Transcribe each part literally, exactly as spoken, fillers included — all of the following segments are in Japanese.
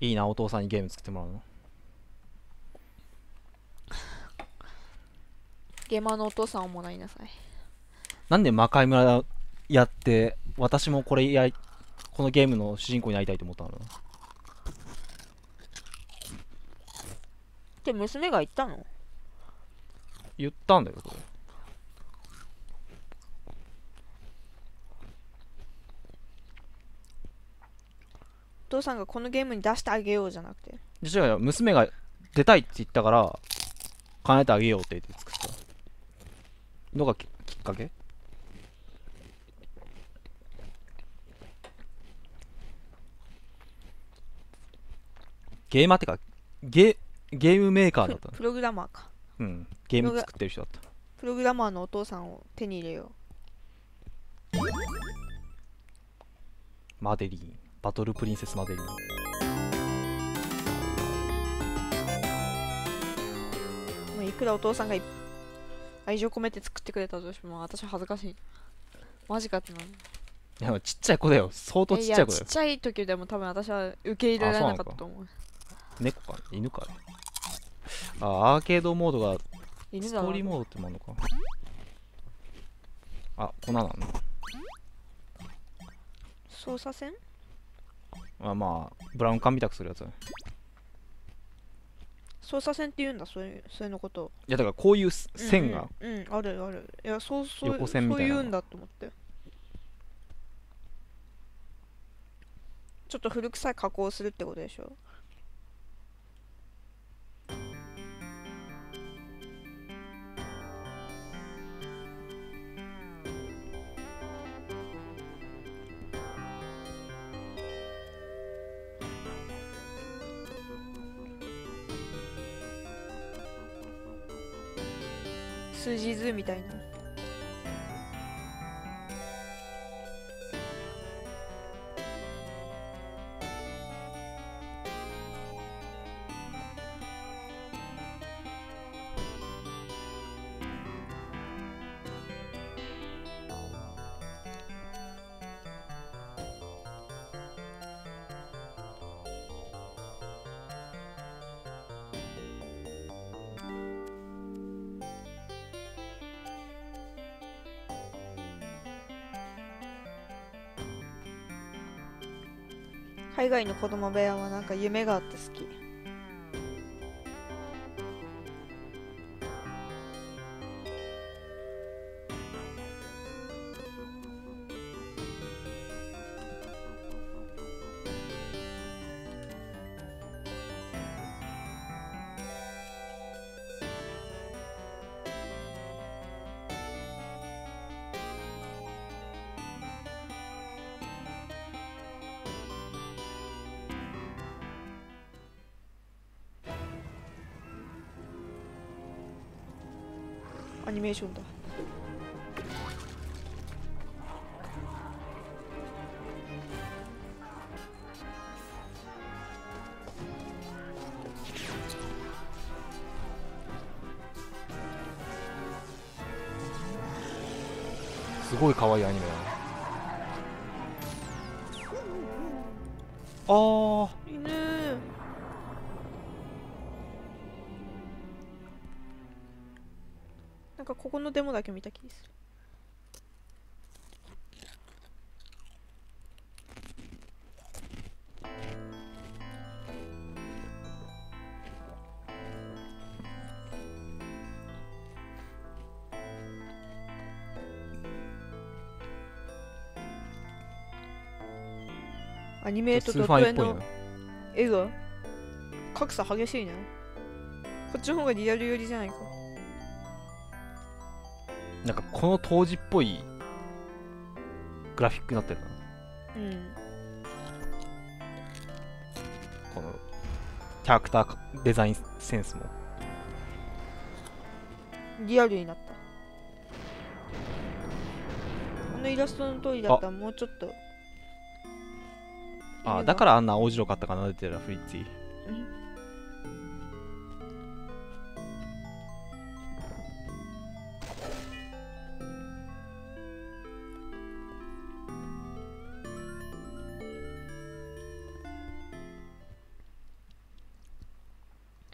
いいな、お父さんにゲーム作ってもらうの。 ゲーマーのお父さんをもらいなさい。 なんで魔界村やって私もこれやりこのゲームの主人公になりたいと思ったの？ って娘が言ったの？ 言ったんだよこれ。 お父さんがこのゲームに出してあげようじゃなくて。 違うよ、娘が出たいって言ったから叶えてあげようって言って作ったのがききっかけ。ゲーマーってかゲゲームメーカーだったの。 ププログラマーか。 うん、ゲーム作ってる人だった。 プログラマーのお父さんを手に入れよマデリーン、バトルプリンセスマデリーン。 う。もういくらお父さんがい愛情込めて作ってくれたとしても私は恥ずかしい。マジかってなる。 いやちっちゃい子だよ、相当ちっちゃい子だよ。 いやちっちゃい時でも多分私は受け入れられなかったと思う。 猫か犬か。あ、アーケードモードが犬だな。 ストーリーモードってもあるのか。あ、粉なの。 操作線？ あ、まあブラウン管みたくするやつ。い操作線って言うんだ、そういう、それのことを。 やだからこういう線が、 うん、うん、うん、あるある。いや、そうそう、 横線みたいなのそう言うんだと思って。ちょっと古臭い加工をするってことでしょ。数字図みたいな。海外の子供部屋はなんか夢があって好き。アニメーションだ。 すごい可愛いアニメだね。あー、 犬。なんかここのデモだけ見た気する。アニメとスードット絵ファイっぽいな。 の絵が格差激しいな。こっちの方がリアル寄りじゃないか。 なんかこの当時っぽいグラフィックになってるな。 うん。 このキャラクターデザインセンスも。 リアルになった。このイラストの通りだったらもうちょっと。 ああ、だからあんな青白かったかな、出てるフリッツィ。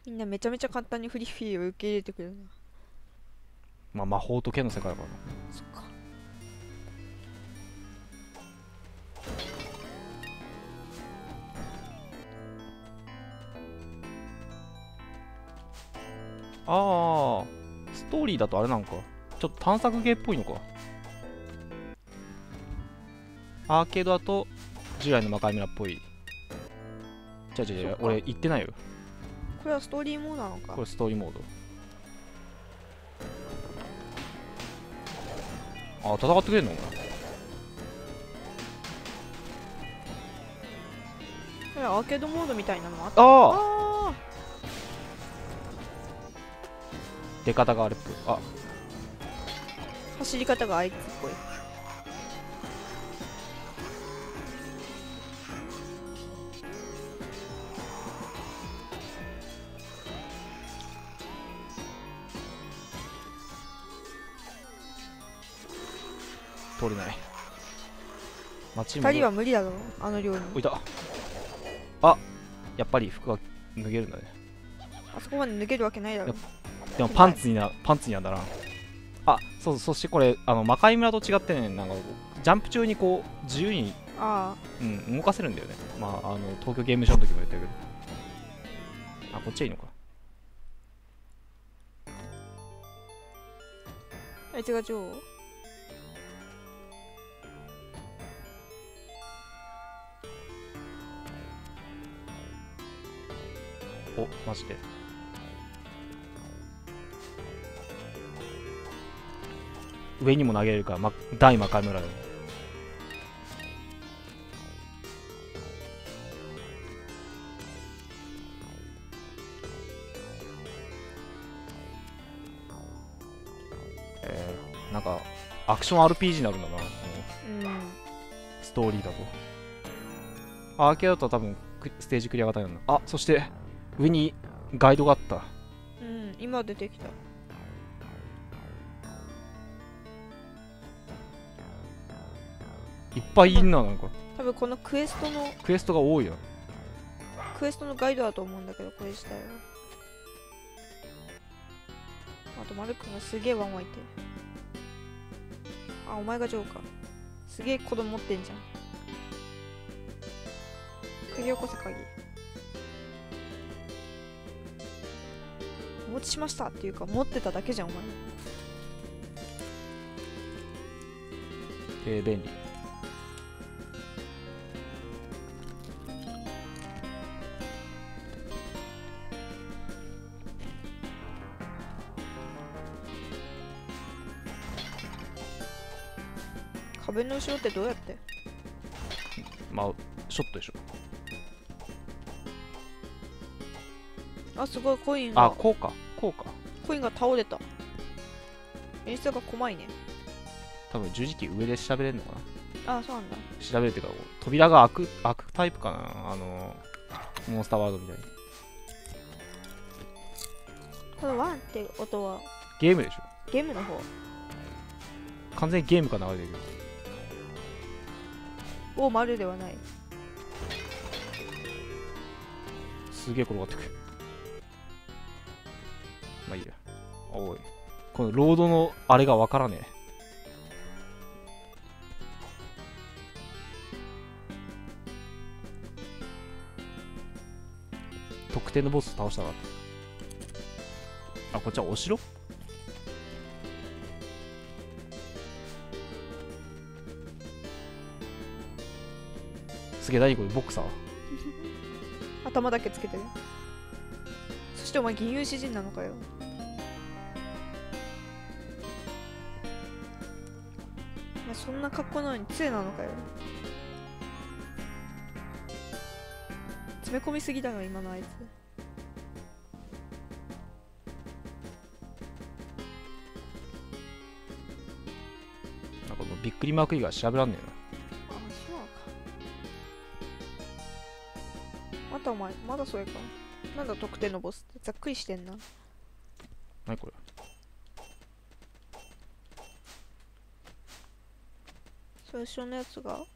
みんなめちゃめちゃ簡単にフリフィーを受け入れてくれるな。 まあ魔法と剣の世界だからな。 そっか。 ああ、ストーリーだとあれなんか。ちょっと探索ゲーっぽいのか。アーケードだと従来の魔界村っぽい。違う違う違う、俺言ってないよ。 これはストーリーモードなのか。 これストーリーモード。あ、戦ってくれんの？ これアーケードモードみたいなのもあった。 あああ出方があれっぽい。あ、 ー、走り方があいつっぽい。 通れない。街二人は無理だろ、あの量に。 おいた。あ、やっぱり服が脱げるんだね。 あそこまで抜けるわけないだろ。 でもパンツにな、パンツにはならん。あ、そう、そしてこれ、あの魔界村と違ってね、なんかこうジャンプ中にこう自由に、 あうん、動かせるんだよね。まあ、あの東京ゲームショウの時も言ったけど。あ、こっちはいいのか。 あ、あいつが女王。 お、マジで。上にも投げれるから、ま、大魔界村だよ。えー、なんかアクション アールピージー になるんだな、もううん。 ストーリーだと。アーケードだと多分クステージクリア型になるな。あ、そして上にガイドがあった。 うん、今出てきた。 いっぱいいんな、なんか多分このクエストのクエストが多いよ。 クエストのガイドだと思うんだけど、これ自体は。あと、マル君がすげえワンワンいてる。あ、お前がジョーか。すげえ子供持ってんじゃん。鍵起こせ、鍵。お持ちしましたっていうか、持ってただけじゃん、お前。 えー、便利。 壁の後ろってどうやって？ まあショットでしょ。 あ、すごい、コインあ、 が、 こうかこうか。 コインが倒れた。演出が細いね。 多分十字キー上で調べれるのかな。 あ、そうなんだ。 調べるっていうか、扉が開く開くタイプかな、あのモンスターワールドみたいに。 このワンって音はゲームでしょ。 ゲームの方。 完全にゲームから流れてるけど。 お、丸ではない。 すげえ転がってくる。まあいいや。おい、このロードのあれがわからねえ。特定のボス倒したかった。あ、こっちはお城？すげえ、何これ、ボクサー？ 頭だけつけてる。そしてお前銀融詩人なのかよ。お前そんな格好なのに杖なのかよ。詰め込みすぎだろ今のあいつ。 なんかもうびっくりマーク以外調べらんねえな。 あ、そうなのか。またお前まだそれか。なんだ特定のボスってざっくりしてんな。 何これ。 それ後ろのやつが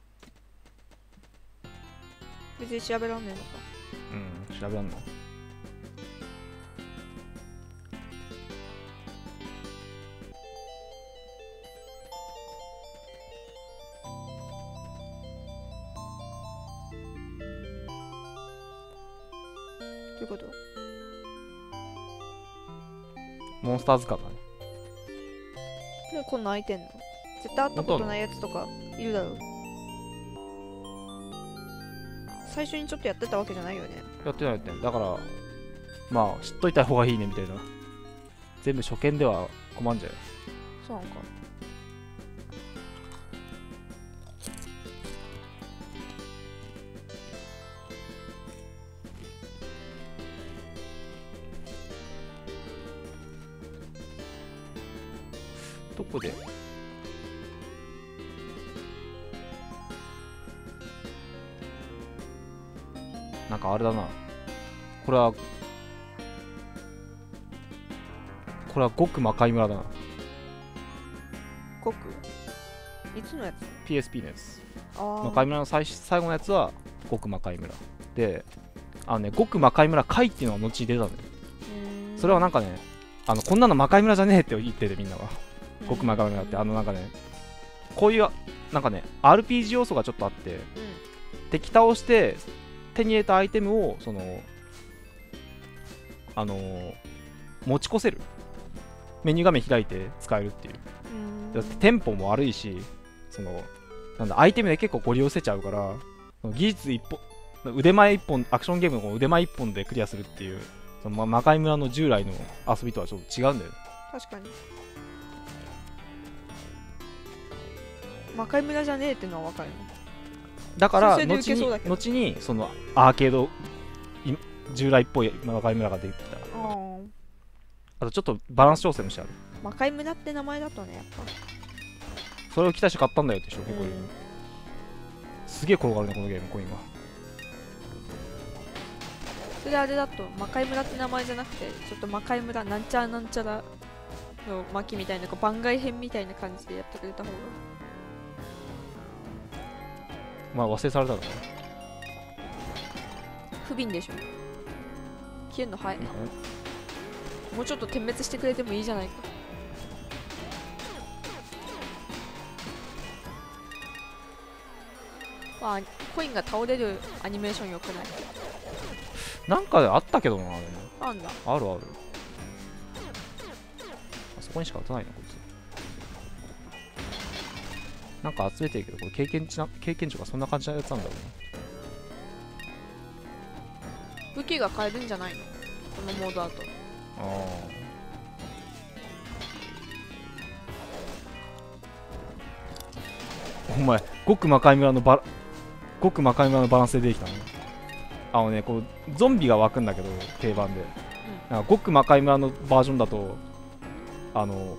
別に調べらんねえのか。 うん、調べらんない。 いうこと？ モンスター図鑑だね。 でこんなん開いてんの？絶対会ったことないやつとかいるだろう。最初にちょっとやってたわけじゃないよね。 やってないやってない。だからまあ知っといた方がいいねみたいな。全部初見では困んじゃうよ。 そうなんか。 どこでなんかあれだな。これはこれは極魔界村だな。 極いつのやつ？ ピーエスピー のやつ。 ああ。 魔界村の最最後のやつは極魔界村で、あのね、極魔界村界っていうのが後に出たんだよ。それはなんかね、あのこんなの魔界村じゃねえって言ってて、みんなが極魔界村って、あのなんかね、こういうなんかね アールピージー 要素がちょっとあって、 うん、 敵倒して手に入れたアイテムをそのあのー、持ち越せる、メニュー画面開いて使えるっていう。だってテンポも悪いし、そのなんだアイテムで結構ご利用せちゃうから、技術一本、腕前一本、アクションゲームの腕前一本でクリアするっていう、その魔界村の従来の遊びとはちょっと違うんだよね。 確かに。魔界村じゃねえってのは分かるの。 だからそれで後に受けそうだけど後にそのアーケードい従来っぽい魔界村ができた。 ああ。 あとちょっとバランス調整もしてある。 魔界村って名前だとね、やっぱ。 それを期待して買ったんだよって人結構いる、 うん、 すげえ転がるねこのゲーム、コインが。 それあれだと魔界村って名前じゃなくて、ちょっと魔界村なんちゃらなんちゃらの巻みたいな、こう番外編みたいな感じでやってくれた方が。 まあ忘れされたからね。 不憫でしょ。消えんの早い。もうちょっと点滅してくれてもいいじゃないか。まあ、コインが倒れるアニメーションよくない？ なんかであったけどな、あれね。 あんだ。 あるある。あそこにしか打たないな、こいつ。なんか集めてるけど、これ経験値な、経験値がそんな感じのやつなんだろうな。 武器が変えるんじゃないの？このモードだと。 ああ。お前、極魔界村のバラ、極魔界村のバランスで出てきたの。あのね、こう、ゾンビが湧くんだけど、定番で。うん、なんか極魔界村のバージョンだと、あの、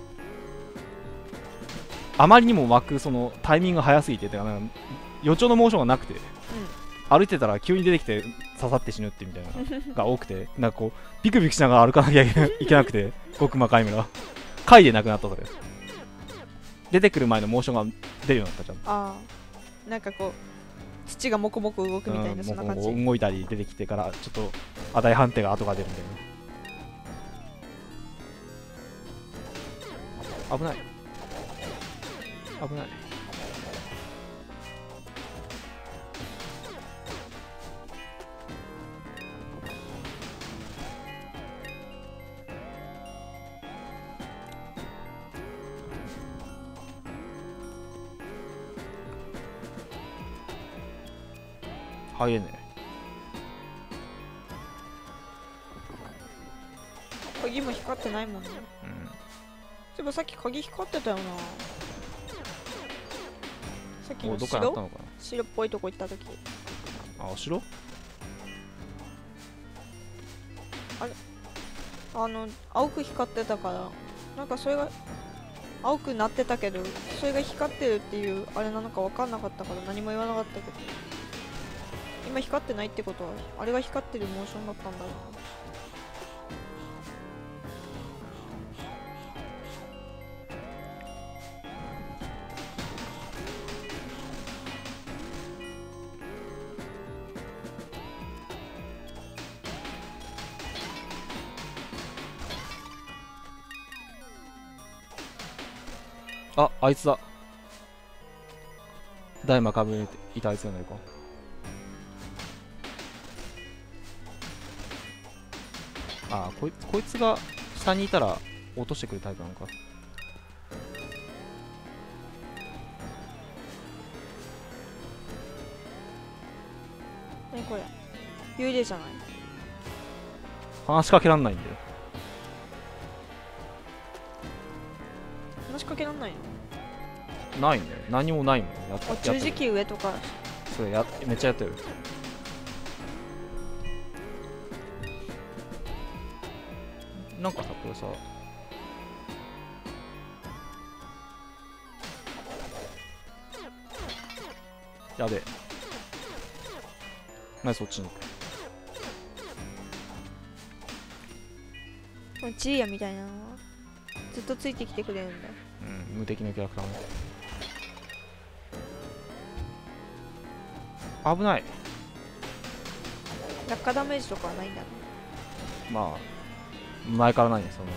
あまりにも湧くそのタイミングが早すぎて、てかなんか予兆のモーションがなくて、うん、歩いてたら急に出てきて刺さって死ぬってみたいなのが多くて、なんかこう、ビクビクしながら歩かなきゃいけなくて、極魔界村。回でなくなったそれ。出てくる前のモーションが出るようになったじゃん。 ああ、なんかこう土がモコモコ動くみたいな、そんな感じ。 動いたり出てきてからちょっと値判定が後が出るみたいな。危ない危ない。早いね。 鍵も光ってないもんね。うん。でもさっき鍵光ってたよな。さっきのどっかにあったのかな。 白っぽいとこ行った時。 あ、お城？ あれ、あの青く光ってたから、なんかそれが青くなってたけど、それが光ってるっていうあれなのか分かんなかったから何も言わなかったけど。今光ってないってことはあれが光ってるモーションだったんだろうな。あ、あいつだ。大魔かぶれていたあいつじゃないか。 あこいつこいつが下にいたら落としてくるタイプなのか。 何これ幽霊じゃない？ 話しかけらんないんだよ。 話しかけらんないの？ ないんだよ。何もないもん。やっあ、十字キー上とか。 それやめっちゃやってる。なんかさこれさやべえ。なにそっちに。 ジーヤみたいなのはずっとついてきてくれるんだ。 うん、無敵のキャラクターも危ない。 落下ダメージとかはないんだね。 まあ前からないねその。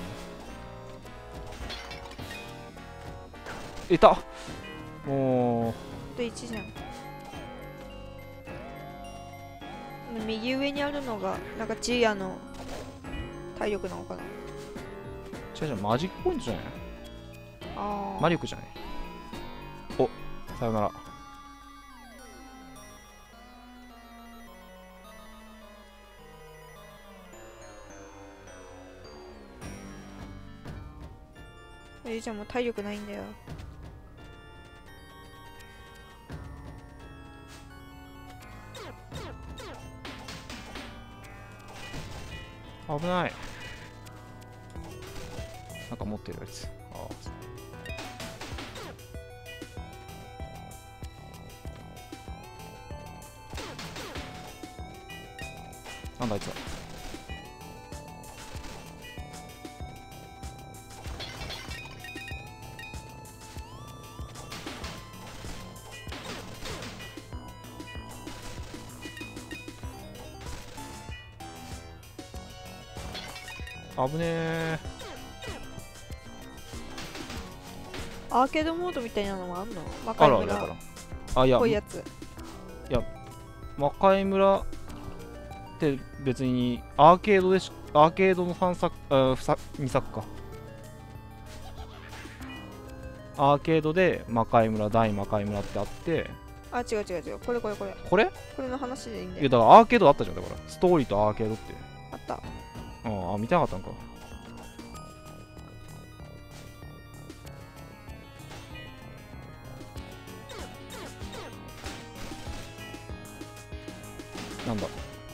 いた。もうあといちじゃん。右上にあるのがなんかジーヤの体力なのかな。 違う違う、マジックポイントじゃない。 ああ魔力じゃない。お、さよなら。 えじゃあもう体力ないんだよ。 危ない。なんか持ってるやつ。ああ、なんだあいつは。危ねえ。 アーケードモードみたいなのもあんの？魔界村っあ、いや、 ぽいやつ。 いや、魔界村って別にアーケードでし、アーケードのさんさく、あにさくか。アーケードで魔界村、大魔界村ってあって、 あ、違う違う違う。これこれこれ。 これこれの話でいいんだいや、 よ。 だからアーケードあったじゃん。だから、ストーリーとアーケードって。 あった。 ああ、見たかったんか。なんだ。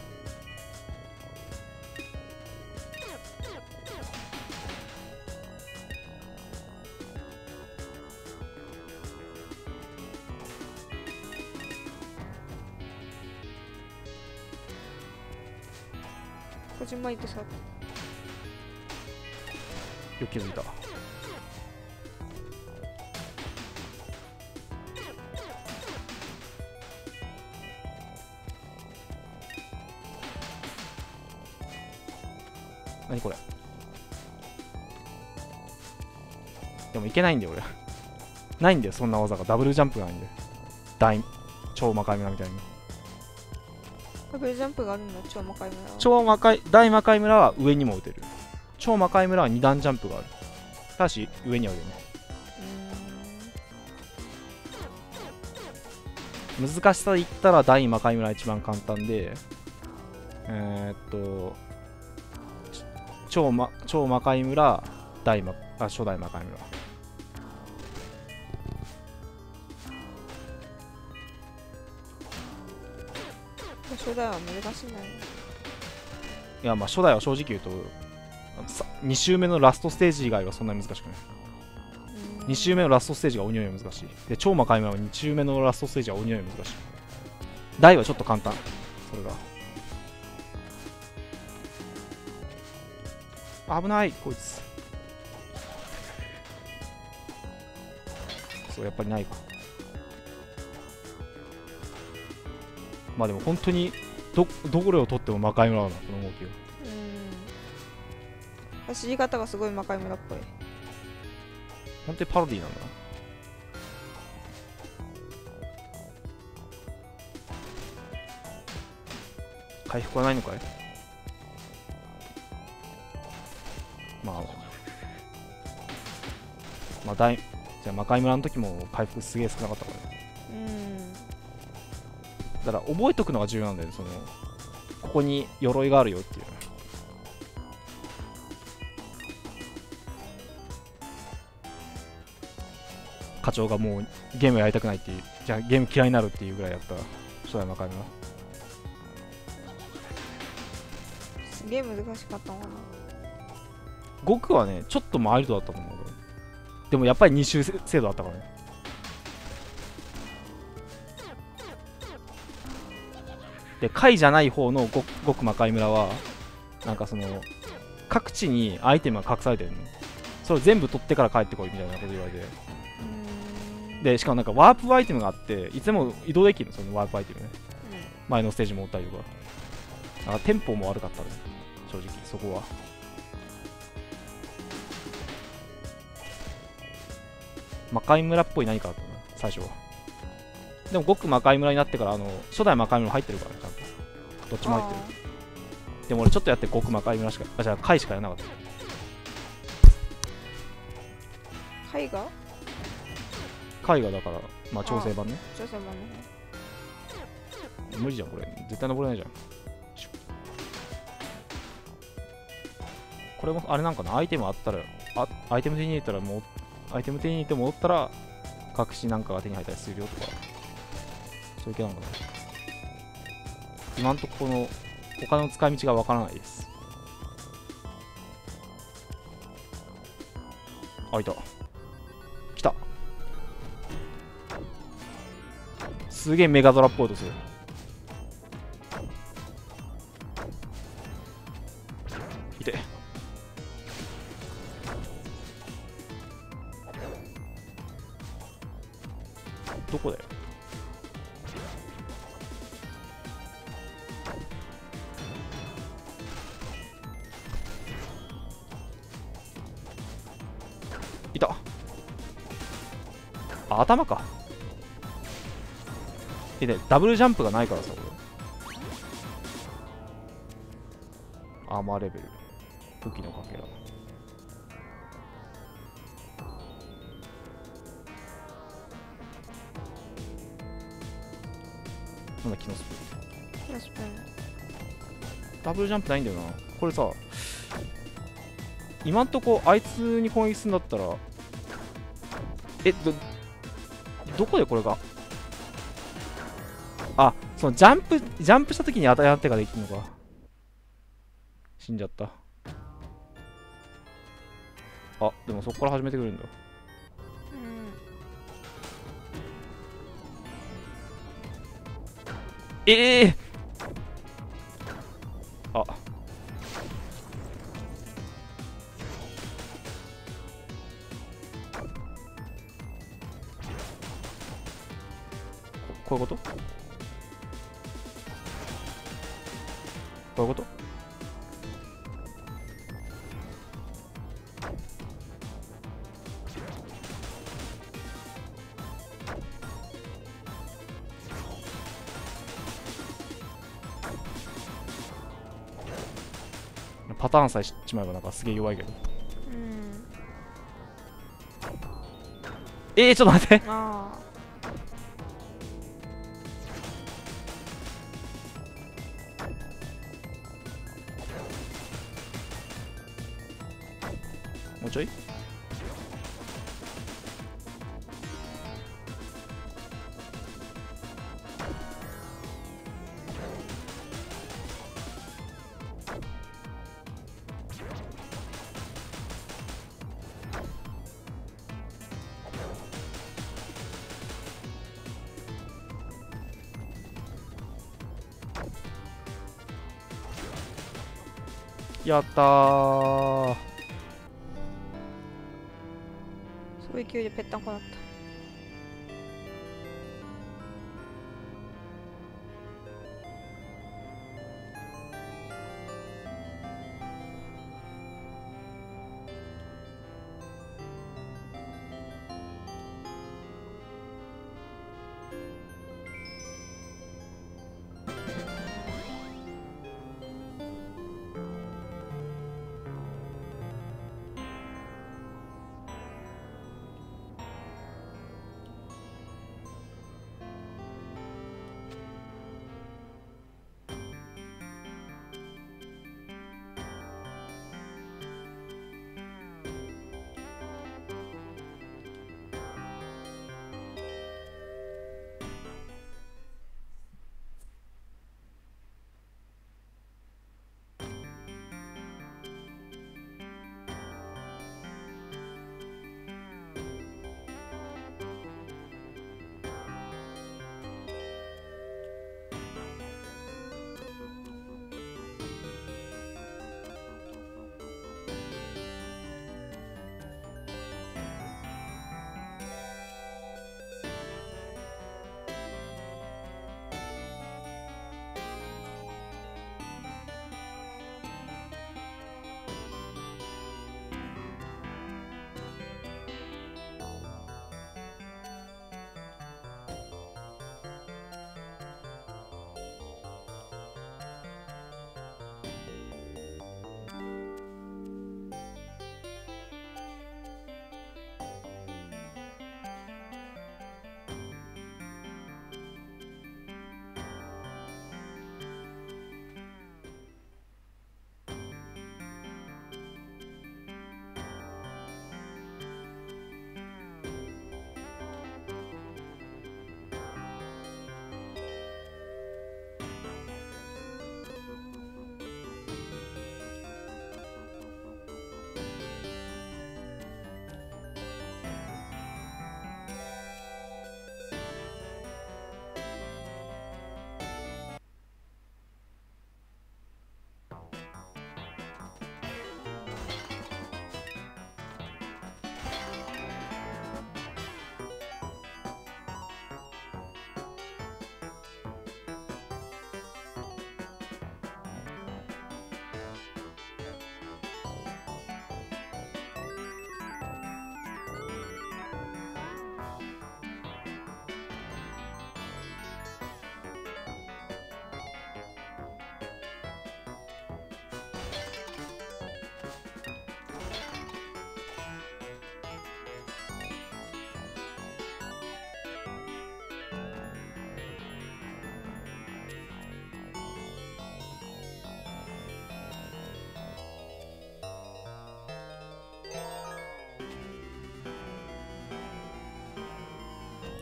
こじんまりとさ。 よく気づいた。何これ。でもいけないんだよ俺。ないんだよそんな技が。ダブルジャンプがないんだよ。大超魔界村みたいに。 ダブルジャンプがあるんだ。超魔界村は。 超魔界大魔界村は上にも打てる。超魔界村はに段ジャンプがある。ただし上には打てない。難しさで言ったら大魔界村一番簡単で、えー、っと超魔超魔界村大魔あ初代魔界村。 初代は難しいんだね。 いやまあ初代は正直言うとに周目のラストステージ以外はそんなに難しくない。に周目のラストステージが鬼より難しい。で超魔界村はに周目のラストステージは鬼より難しい。大はちょっと簡単。それが危ないこいつ。そうやっぱりないか。まあでも本当にどどこを取っても魔界村だなこの動きは。 うん。走り方がすごい魔界村っぽい。 本当にパロディなんだな。回復はないのかい。 まあまあ大じゃあ魔界村の時も回復すげえ少なかったからね。 うんだから覚えとくのが重要なんだよね。そのここに鎧があるよっていう。課長がもうゲームやりたくないっていう、じゃあゲーム嫌いになるっていうぐらいやった初代魔界村。 すげえ難しかったもんな。 ごくはねちょっとマイルドだったと思う。でもやっぱりに周制度だったからね。で回じゃない方のごく魔界村はなんかその各地にアイテムが隠されてるの。それを全部取ってから帰ってこいみたいなこと言われて、でしかもなんかワープアイテムがあっていつでも移動できるの。そのワープアイテムね、うん、前のステージもおったりとか。だからテンポも悪かったね正直そこは。魔界村っぽい何かだったな最初は。でもごく魔界村になってからあの初代魔界村入ってるからねちゃんとどっちも入ってる。でも俺ちょっとやってごく魔界村しかあじゃあ回しかやらなかった。 回が回がだからまあ調整版ね。 調整版ね。 無理じゃんこれ絶対登れないじゃん。これもあれなんかな、アイテムあったらあアイテム手に入れたらもうアイテム手に入れて戻ったら隠しなんかが手に入ったりするよとかそういう系なのかな。今んとここの他の使い道がわからないです。あいた来た。すげえメガドラっぽいとする。いてどこだよ。いた。あ頭か。えでダブルジャンプがないからさこれ。アーマーレベル武器のかけら。なんだキノスプキノスプダブルジャンプないんだよなこれさ。今んとこあいつに攻撃するんだったらえどどこでこれがあそのジャンプジャンプした時に当たり手ができるのか。死んじゃった。あでもそこから始めてくるんだ。ええー、あこういうことこういうことパターンさえ知っちまえばなんかすげえ弱いけど。 うんえー、ちょっと待ってあもうちょいやったー。 すごい勢いでぺったんこだった。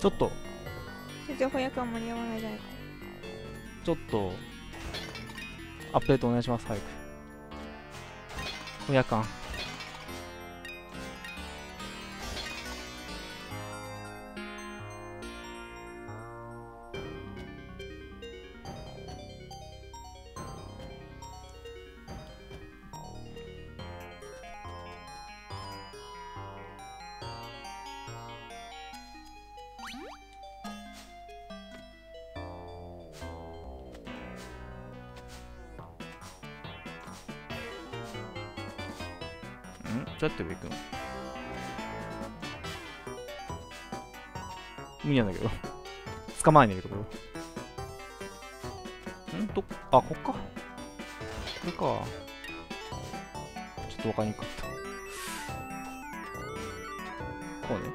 ちょっと全然翻訳は間に合わないじゃないか。 ちょっとアップデートお願いします。早く翻訳感。んどうやって上行くの？無理なんだけど捕まえねえけど、これんと、あ、こっか、これか。ちょっとわかりにくかった。こうね。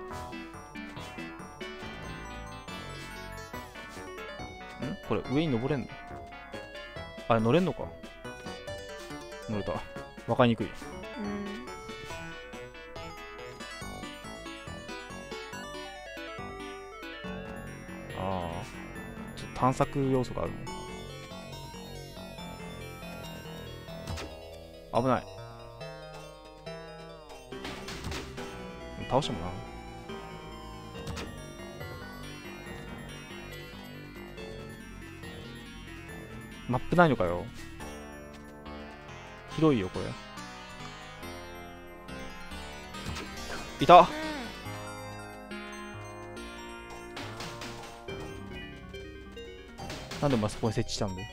んこれ上に登れんの？あれ乗れんのか。乗れた。わかりにくい。 うん。 ああ、ちょっと探索要素があるの。危ない。倒してもな。マップないのかよ。広いよこれ。いた。なんでお前そこに設置したんだよ。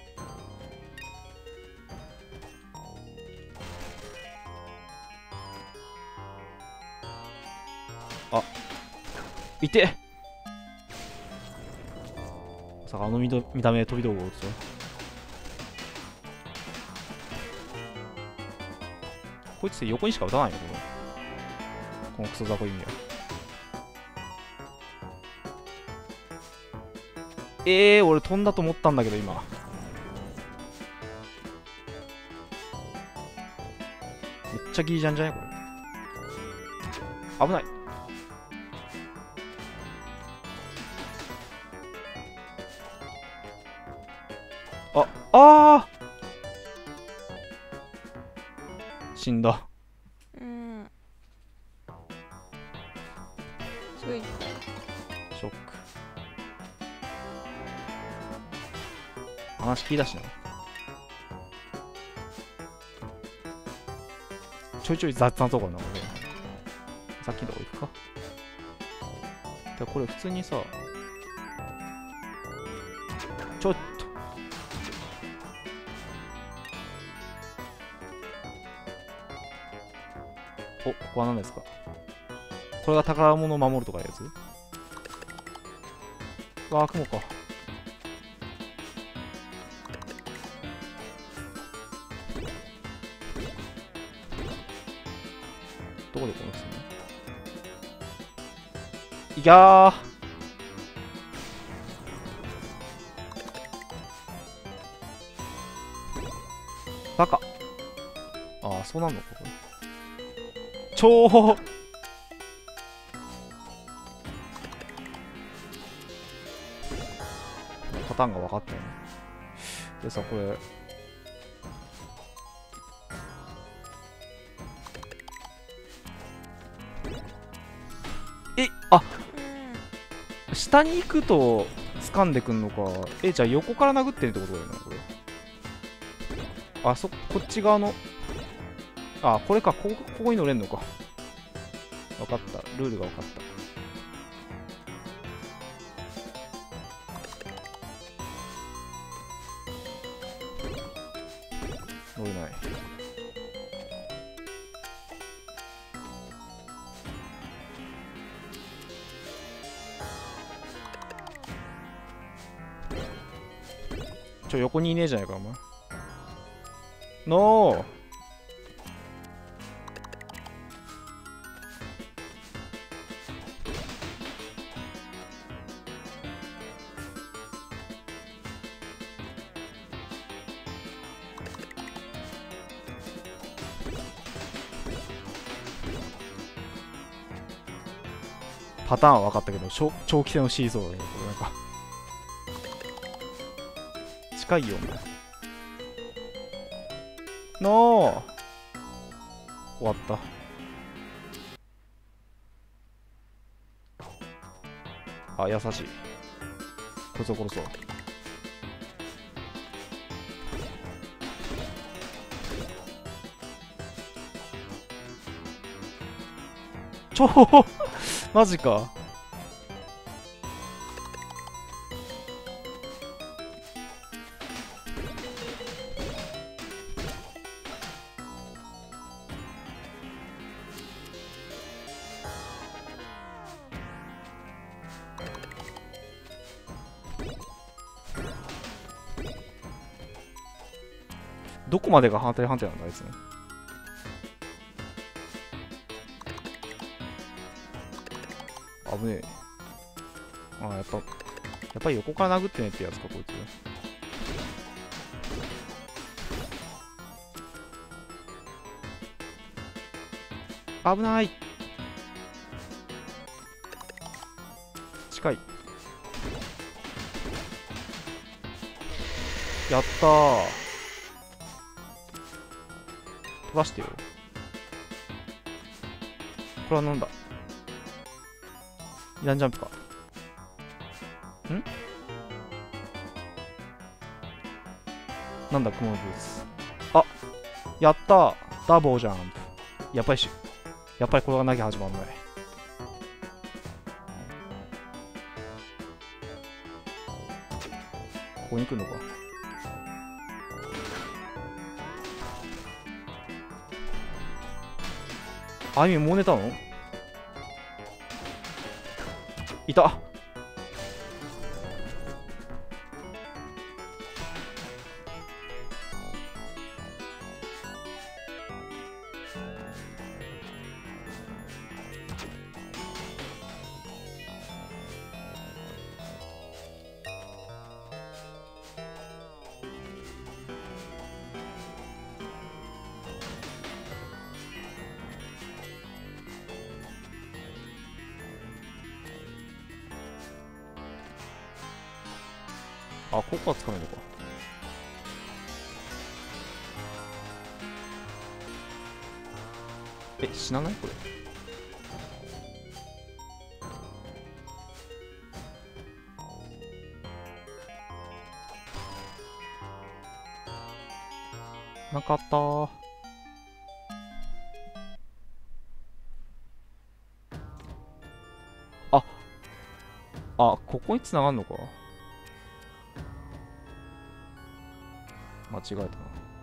あ、いて。まさかあの見ど見た目で飛び道具を打つよ。こいつ横にしか打たないのこのこのクソ雑魚意味は。ええー、俺飛んだと思ったんだけど今。めっちゃギリジャンじゃないこれ。危ない。あ、あー死んだ。 うん。すごい。 ショック。話聞いたしな。ちょいちょい雑なところなので、さっきのとこ行くか。でこれ普通にさ、ちょっとお、ここは何ですか。これが宝物を守るとかいうやつ。うわー、雲か。どこでこのするの。いやーバカ。ああ、そうなんのかこれ。超パターンが分かったよね。でさ、これえ、あ、下に行くと掴んでくんのか。え、じゃあ横から殴ってるってことだよねこれ。あそこっち側の、あ、これか。ここ、ここに乗れんのか。分かった。ルールが分かった。乗れない。ちょ、横にいねえじゃないかお前。ノー。 パターンは分かったけど、長長期戦のシーソーだね、これなんか近いよのー終わった。あ、優しい。こいつを殺そう。ちょマジか。どこまでが反対判定なんだあいつね。危ねえ。ああ、やっぱやっぱり横から殴ってねってやつかこいつ。危ない。近い。やったー。飛ばしてよ。これはなんだ。二段ジャンプか。んなんだこのブーツ。あ、やったー。ダブルジャンプ。やっぱりしやっぱりこれがなきゃ始まんない。ここに来るのか。あゆみもう寝たの？いた。あ、ここはつかめるのか。え、死なないこれ。なかったー。あ、あ、ここに繋がんのか。間違えたな。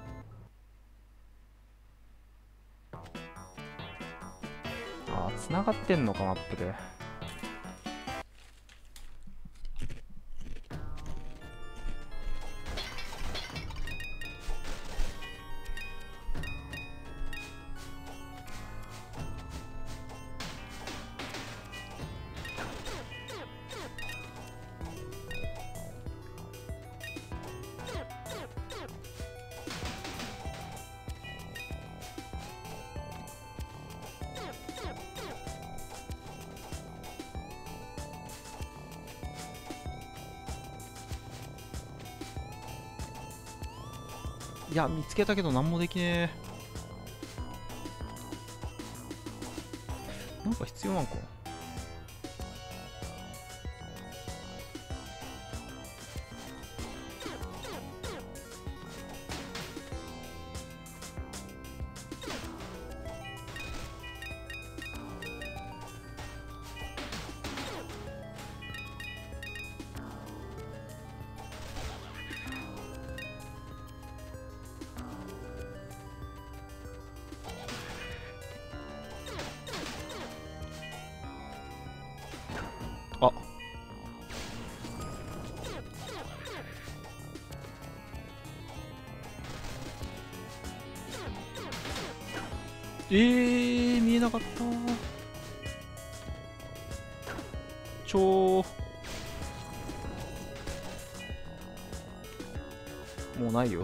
あー、繋がってんのか、マップで。いや、見つけたけど何もできねえ。なんか必要なんか。あ、えー、見えなかった。ちょもうないよ。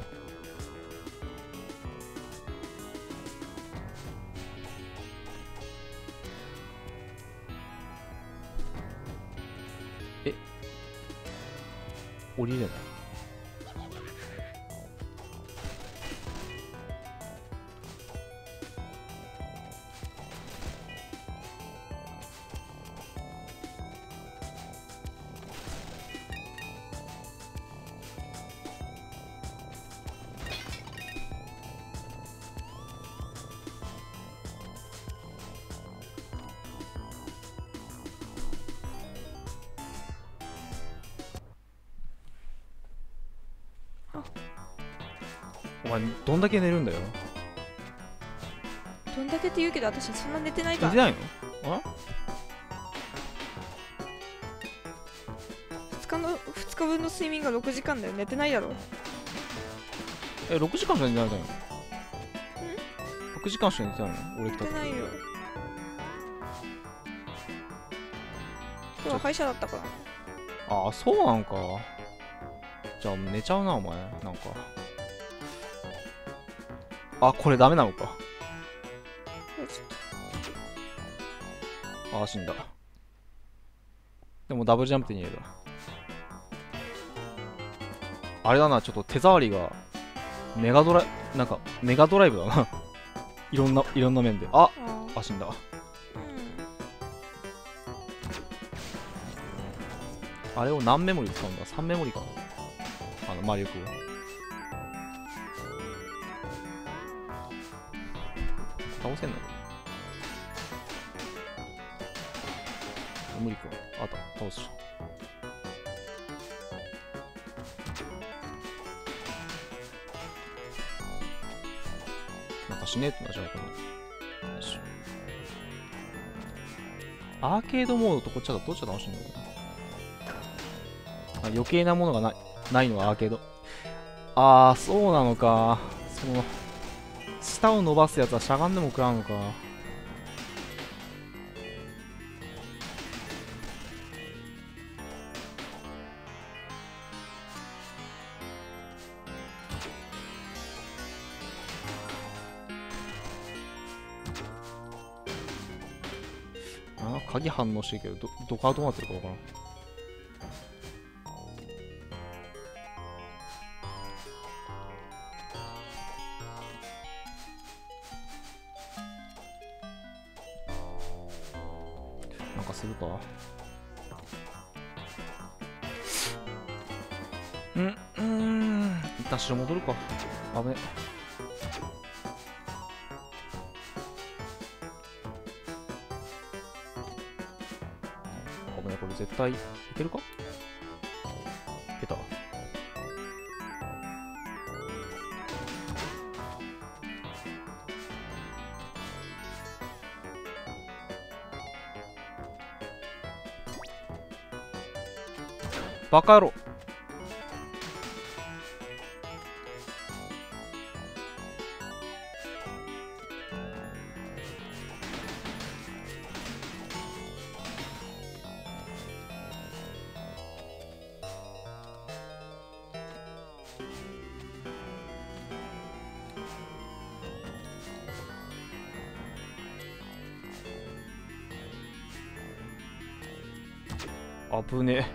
降りれない。お前どんだけ寝るんだよ。 どんだけって言うけど私そんな寝てないから寝てないの？あふつかのふつかぶんの睡眠がろくじかんだよ。寝てないだろ。 え、ろくじかんしか寝てないの？ん ?ろく 時間しか寝てないの？俺来た寝てないよ。今日は歯医者だったから。 ああ、そうなんか。じゃあ寝ちゃうな、お前。なんか。あ、これダメなのか。 えちょっとああ、死んだ。でもダブルジャンプ手に入れた。あれだな、ちょっと手触りがメガドライ、なんかメガドライブだな。いろんな、いろんな面で。あああ、死んだ。 ーあれを何メモリ使うんだ？ さん メモリかな。あの、魔力を。倒せんの？無理か。あった、倒すじゃん。なんかしねえってな、じゃあこの。よし。アーケードモードとこっちだとどっちが楽しいんだろうな。あ、余計なものがない、ないのはアーケード。あー、そうなのか。その、舌を伸ばすやつはしゃがんでも食らうのか。あ、鍵反応してるけど、ど、どこがどうなってるかわからん。なんかするか。うん、うーん。一旦城戻るか。危ね。危ね、これ絶対いけるか？いけた。バカ野郎。危ねえ。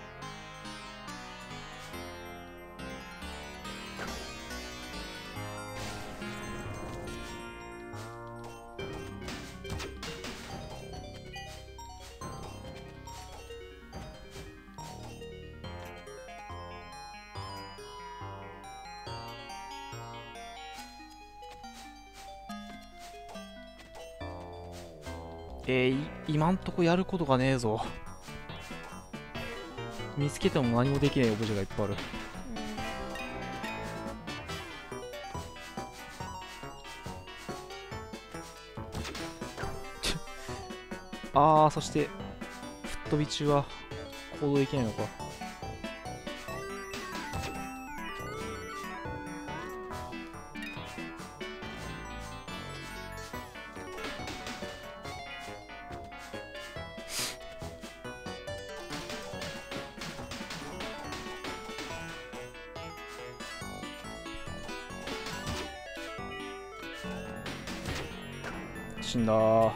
えー、い今んとこやることがねえぞ。見つけても何もできないオブジェがいっぱいある。あー、そして吹っ飛び中は行動できないのか。死んだー。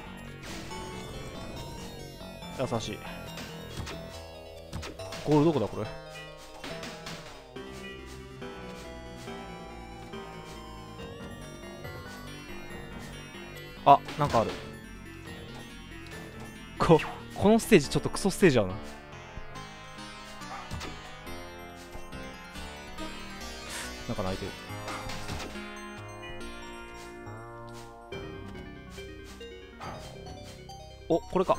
優しい。ゴールどこだこれ。 あ、なんかある。ここのステージちょっとクソステージあるな。なんか泣いてる。お、これか。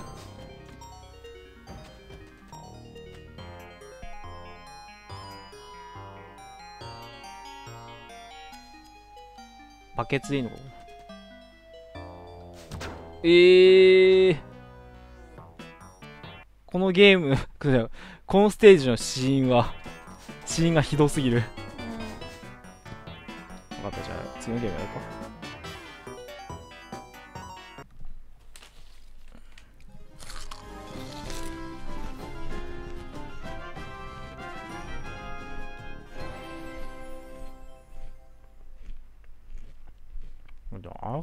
バケツでいいのか。えー、このゲームこのステージのシーンはシーンがひどすぎる。分かった、じゃあ次のゲームやるか。あ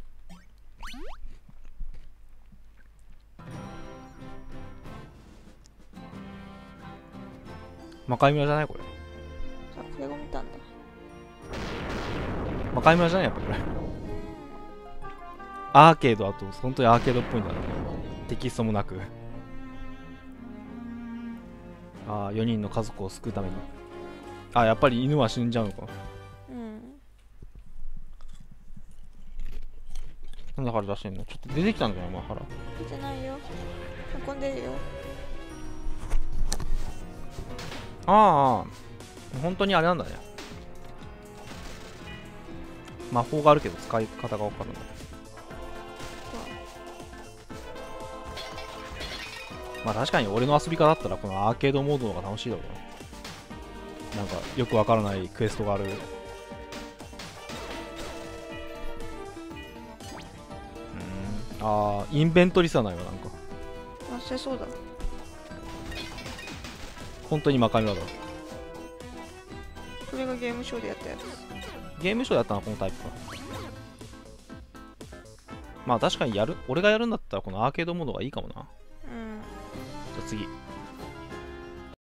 魔界村じゃないこれ。 じゃあこれが見たんだ。 魔界村じゃないやっぱこれ。アーケード、あと本当にアーケードっぽいんだな。テキストもなく。ああ、よにんの家族を救うために。あ、やっぱり犬は死んじゃうのか。 うん。 なんだから出してんの。ちょっと出てきたんじゃない、まあ腹。 出てないよ。運んでるよ。 ああ、本当にあれなんだね。魔法があるけど使い方が分かんない。まあ確かに俺の遊び方だったらこのアーケードモードの方が楽しいだろうな。なんかよくわからないクエストがある。うん、ああ、インベントリさないわ。なんかあ、せそうだ。 本当に魔界村だ。 これがゲームショーでやったやつ。 ゲームショーでやったのこのタイプか。まあ確かにやる、俺がやるんだったらこのアーケードモードがいいかもな。 うん。 じゃあ次。